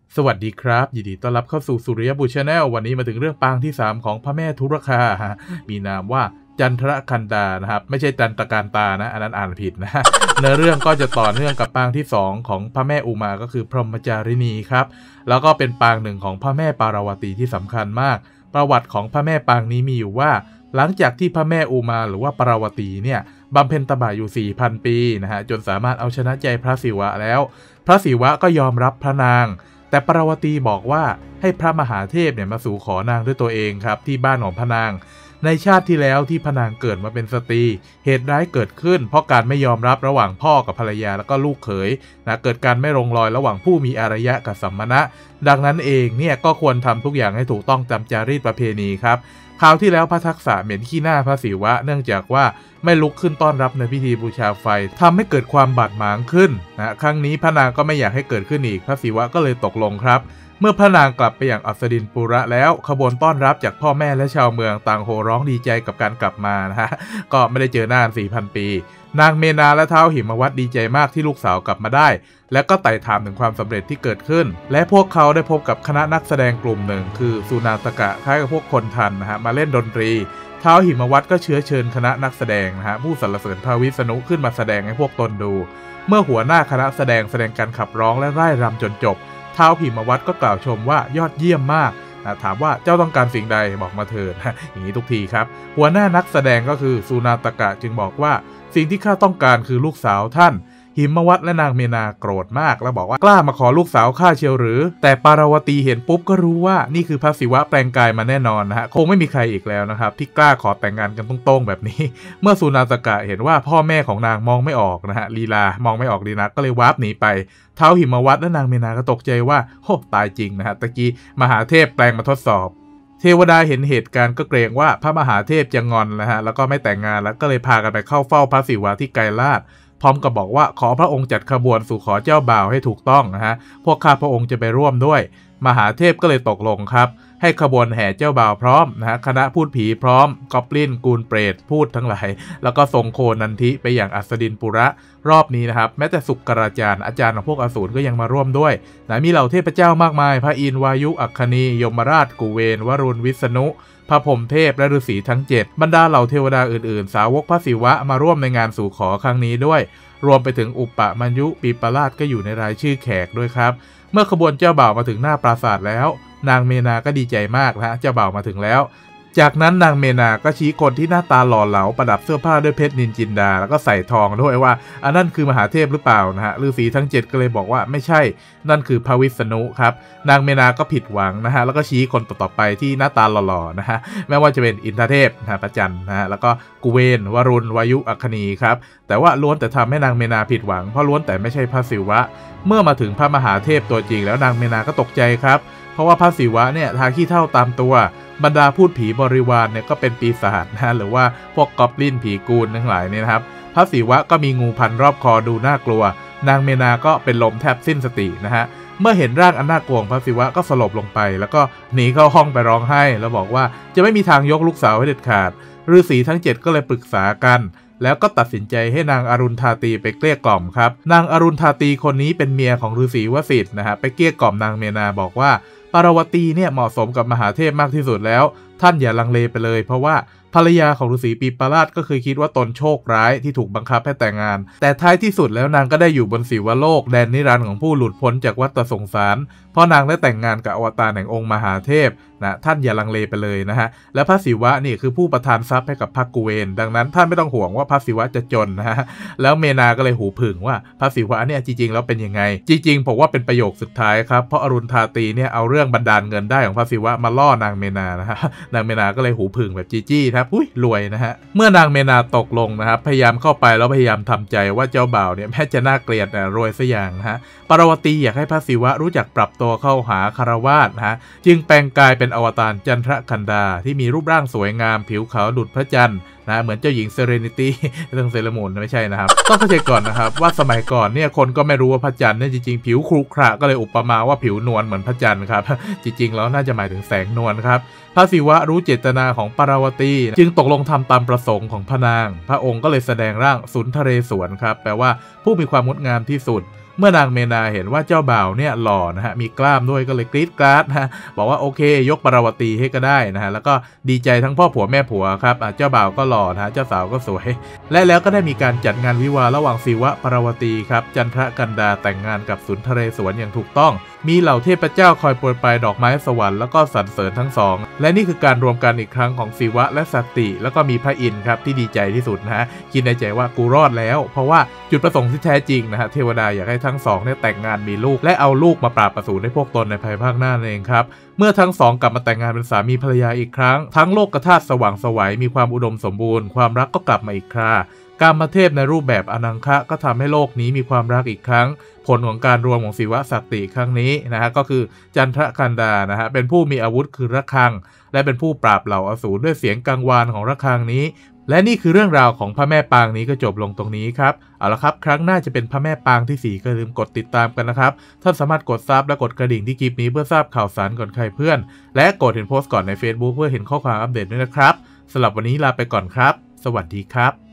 สวัสดีครับยินดีต้อนรับเข้าสู่สุริยบุตร Channel วันนี้มาถึงเรื่องปางที่3ของพระแม่ทุรคามีนามว่าจันทรคันดานะครับไม่ใช่จันตการตานะอันนั้นอ่านผิดนะเนื้อเรื่องก็จะต่อเนื่องกับปางที่2ของพระแม่อุมาก็คือพรหมจารินีครับแล้วก็เป็นปางหนึ่งของพระแม่ปารวตีที่สำคัญมากประวัติของพระแม่ปางนี้มีอยู่ว่าหลังจากที่พระแม่อุมาหรือว่าปารวตีเนี่ยบำเพ็ญตบะอยู่ 4,000 ปีนะฮะจนสามารถเอาชนะใจพระศิวะแล้วพระศิวะก็ยอมรับพระนางแต่ปารวตีบอกว่าให้พระมหาเทพเนี่ยมาสู่ขอนางด้วยตัวเองครับที่บ้านของพระนางในชาติที่แล้วที่พระนางเกิดมาเป็นสตรีเหตุร้ายเกิดขึ้นเพราะการไม่ยอมรับระหว่างพ่อกับภรรยาแล้วก็ลูกเขยนะเกิดการไม่ลงรอยระหว่างผู้มีอารยะกับสัมมณะดังนั้นเองเนี่ยก็ควรทำทุกอย่างให้ถูกต้องตามจารีตประเพณีครับคราวที่แล้วพระทักษะเหม็นขี้หน้าพระศิวะเนื่องจากว่าไม่ลุกขึ้นต้อนรับในพิธีบูชาไฟทำให้เกิดความบาดหมางขึ้นนะครั้งนี้พระนางก็ไม่อยากให้เกิดขึ้นอีกพระศิวะก็เลยตกลงครับเมื่อพระนางกลับไปอย่างอัสดินปุระแล้วขบวนต้อนรับจากพ่อแม่และชาวเมืองต่างโห่ร้องดีใจกับการกลับมานะฮะก็ไม่ได้เจอหน้า 4,000 ปีนางเมนาและท้าวหิมวัตดีใจมากที่ลูกสาวกลับมาได้และก็ไต่ถามถึงความสำเร็จที่เกิดขึ้นและพวกเขาได้พบกับคณะนักแสดงกลุ่มหนึ่งคือสุนาตกะคล้ายกับพวกคนทันนะฮะมาเล่นดนตรีท้าวหิมวัตก็เชิญคณะนักแสดงนะฮะผู้สรรเสริญพระวิษณุขึ้นมาแสดงให้พวกตนดูเมื่อหัวหน้าคณะแสดงการขับร้องและร่ายรำจนจบท้าวหิมวัตก็กล่าวชมว่ายอดเยี่ยมมากถามว่าเจ้าต้องการสิ่งใดบอกมาเถิดอย่างนี้ทุกทีครับหัวหน้านักแสดงก็คือสุนาตกะจึงบอกว่าสิ่งที่ข้าต้องการคือลูกสาวท่านหิมวัตและนางเมนาโกรธมากแล้วบอกว่ากล้ามาขอลูกสาวข้าเชียวหรือแต่ปารวตีเห็นปุ๊บก็รู้ว่านี่คือพระศิวะแปลงกายมาแน่นอนนะฮะคงไม่มีใครอีกแล้วนะครับที่กล้าขอแต่งงานกันตรงๆแบบนี้เมื่อสุนาตกะเห็นว่าพ่อแม่ของนางมองไม่ออกนะฮะลีลามองไม่ออกดีนักก็เลยวาร์ปหนีไปท้าวหิมวัตและนางเมนาก็ตกใจว่าโหตายจริงนะฮะตะกี้มหาเทพแปลงมาทดสอบเทวดาเห็นเหตุการณ์ก็เกรงว่าพระมหาเทพจะงอนนะฮะแล้วก็ไม่แต่งงานแล้วก็เลยพากันไปเข้าเฝ้าพระศิวะที่ไกรลาศพร้อมกับบอกว่าขอพระองค์จัดขบวนสู่ขอเจ้าบ่าวให้ถูกต้องนะฮะพวกข้าพระองค์จะไปร่วมด้วยมหาเทพก็เลยตกลงครับให้ขบวนแห่เจ้าบ่าวพร้อมนะฮะคณะพูดผีพร้อมกอบลินกูลเปรตพูดทั้งหลายแล้วก็ทรงโคนันทิไปอย่างอัสดินปุระรอบนี้นะครับแม้แต่สุกราจารย์อาจารย์ของพวกอสูรก็ยังมาร่วมด้วยนะมีเหล่าเทพเจ้ามากมายพระอินทร์วายุอัคคณียมราชกุเวนวรุณวิษณุพระพรหมเทพและฤาษีทั้ง7บรรดาเหล่าเทวดาอื่นๆสาวกพระศิวะมาร่วมในงานสู่ขอครั้งนี้ด้วยรวมไปถึงอุปมัญยุปีปราชก็อยู่ในรายชื่อแขกด้วยครับเมื่อขบวนเจ้าบ่าวมาถึงหน้าปราสาทแล้วนางเมนาก็ดีใจมากนะเจ้าบ่าวมาถึงแล้วจากนั้นนางเมนาก็ชี้คนที่หน้าตาหล่อเหลาประดับเสื้อผ้าด้วยเพชรนินจินดาแล้วก็ใส่ทองด้วยว่าอันนั้นคือมหาเทพหรือเปล่านะฮะฤาษีทั้ง7ก็เลยบอกว่าไม่ใช่นั่นคือพระวิษณุครับนางเมนาก็ผิดหวังนะฮะแล้วก็ชี้คนต่อไปที่หน้าตาหล่อๆนะฮะแม้ว่าจะเป็นอินทเทพนะพระจันทร์นะฮะแล้วก็กุเวนวรุณวายุอัคคณีครับแต่ว่าล้วนแต่ทำให้นางเมนาผิดหวังเพราะล้วนแต่ไม่ใช่พระศิวะเมื่อมาถึงพระมหาเทพตัวจริงแล้วนางเมนาก็ตกใจครับเพราะว่าพระศิวะเนี่ยทาขี้เถ้าตามตัวบรรดาพูดผีบริวารเนี่ยก็เป็นปีศาจนะหรือว่าพวกกอบลินผีกูลทั้งหลายเนี่ยนะครับพระศิวะก็มีงูพันรอบคอดูน่ากลัวนางเมนาก็เป็นลมแทบสิ้นสตินะฮะเมื่อเห็นร่างอันน่ากลัวของพระศิวะก็สลบลงไปแล้วก็หนีเข้าห้องไปร้องไห้แล้วบอกว่าจะไม่มีทางยกลูกสาวให้เด็ดขาดฤาษีทั้ง7ก็เลยปรึกษากันแล้วก็ตัดสินใจให้นางอรุณธาตีไปเกลี้ยกล่อมครับนางอรุณธาตีคนนี้เป็นเมียของฤาษีวสิทธิ์นะฮะไปเกลี้ยกล่อมนางเมนาบอกว่าปารวตีเนี่ยเหมาะสมกับมหาเทพมากที่สุดแล้วท่านอย่าลังเลไปเลยเพราะว่าภรรยาของฤาษีปีปราชก็เคยคิดว่าตนโชคร้ายที่ถูกบังคับให้แต่งงานแต่ท้ายที่สุดแล้วนางก็ได้อยู่บนศิวโลกแดนนิรันดร์ของผู้หลุดพ้นจากวัฏสงสารเพราะนางได้แต่งงานกับอวตารแห่งองค์มหาเทพนะท่านอย่าลังเลไปเลยนะฮะและพระศิวะนี่คือผู้ประทานทรัพย์ให้กับพระกุเวนดังนั้นท่านไม่ต้องห่วงว่าพระศิวะจะจนนะฮะแล้วเมนาก็เลยหูผึ่งว่าพระศิวะเนี่ยจริงๆแล้วเป็นยังไงจริงๆผมว่าเป็นประโยคสุดท้ายครับเพราะอรุณธาตีเนี่ยเอาเรื่องบันดาลเงินได้ของพระศิวะมาล่อนางเมนานะฮะนางเมนาก็เลยหูผึ่งแบบจี้ๆครับอุ้ยรวยนะฮะเมื่อนางเมนาตกลงนะครับพยายามเข้าไปแล้วพยายามทำใจว่าเจ้าบ่าวเนี่ยแม้จะน่าเกลียดแต่รวยซะอย่างนะฮะปารวตีอยากให้พระศิวะรู้จักปรับตัวเข้าหาคารวาสนะฮะจึงแปลงกายเป็นอวตารจันทรคันดาที่มีรูปร่างสวยงามผิวขาวดุจพระจันทร์นะเหมือนเจ้าหญิงเซเรนิตี้เรื่องเซเลมูนไม่ใช่นะครับต้องเข้าใจก่อนนะครับว่าสมัยก่อนเนี่ยคนก็ไม่รู้ว่าพระจันทร์เนี่ยจริงๆผิวครุขระก็เลยอุปมาว่าผิวนวลเหมือนพระจันทร์ครับจริงๆแล้วน่าจะหมายถึงแสงนวลครับพระศิวะรู้เจตนาของปารวตีจึงตกลงทำตามประสงค์ของพระนางพระองค์ก็เลยแสดงร่างสุนทเรศวรครับแปลว่าผู้มีความงดงามที่สุดเมื่อนางเมนาเห็นว่าเจ้าบ่าวเนี่ยหล่อนะฮะมีกล้ามด้วยก็เลยกรี๊ดกราดนะฮะบอกว่าโอเคยกปราวตีให้ก็ได้นะฮะแล้วก็ดีใจทั้งพ่อผัวแม่ผัวครับเจ้าบ่าวก็หล่อนะฮะเจ้าสาวก็สวยและแล้วก็ได้มีการจัดงานวิวาห์ระหว่างศิวะปราวตีครับจันทรกันดาแต่งงานกับสุนทเรศวรอย่างถูกต้องมีเหล่าเทพเจ้าคอยโปรยปลายดอกไม้สวรรค์แล้วก็สรรเสริญทั้งสองและนี่คือการรวมกันอีกครั้งของศิวะและสติแล้วก็มีพระอินทร์ครับที่ดีใจที่สุดนะฮะคิดในใจว่ากูรอดแล้วเพราะว่าจุดประสงค์ที่แท้จริงนะฮะเทวดาอยากให้ทั้งสองเนี่ยแต่งงานมีลูกและเอาลูกมาปราบอสูรให้พวกตนในภายภาคหน้านั่นเองครับเมื่อทั้งสองกลับมาแต่งงานเป็นสามีภรรยาอีกครั้งทั้งโลกธาตุสว่างไสวมีความอุดมสมบูรณ์ความรักก็กลับมาอีกครากามเทพในรูปแบบอนังคะก็ทำให้โลกนี้มีความรักอีกครั้งผลของการรวมของศิวะสัตติครั้งนี้นะฮะก็คือจันทรกันดานะฮะเป็นผู้มีอาวุธคือระฆังและเป็นผู้ปราบเหล่าอสูรด้วยเสียงกังวานของระฆังนี้และนี่คือเรื่องราวของพระแม่ปางนี้ก็จบลงตรงนี้ครับเอาละครับครั้งหน้าจะเป็นพระแม่ปางที่4ก็ลืมกดติดตามกันนะครับท่านสามารถกดซับและกดกระดิ่งที่คลิปนี้เพื่อทราบข่าวสารก่อนใครเพื่อนและกดเห็นโพสต์ก่อนใน Facebook เพื่อเห็นข้อความอัปเดตด้วยนะครับสำหรับวันนี้ลาไปก่อนครับสวัสดีครับ